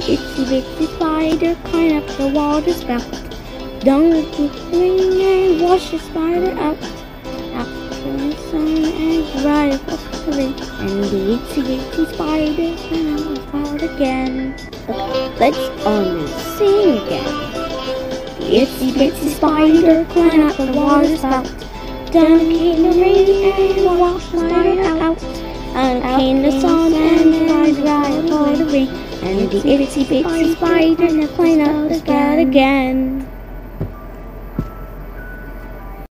itsy bitsy spider climbed up the water spout. Down the ring and washed the spider out. After the sun and dried off the ring, and the itsy bitsy spider climbed out again. Okay, let's all sing again. The itsy bitsy spider climbed up the water spout. Down came the rain and washed the spider out. Out came the sun and dried off the ring, and the itsy bitsy spider climbed up the spout again.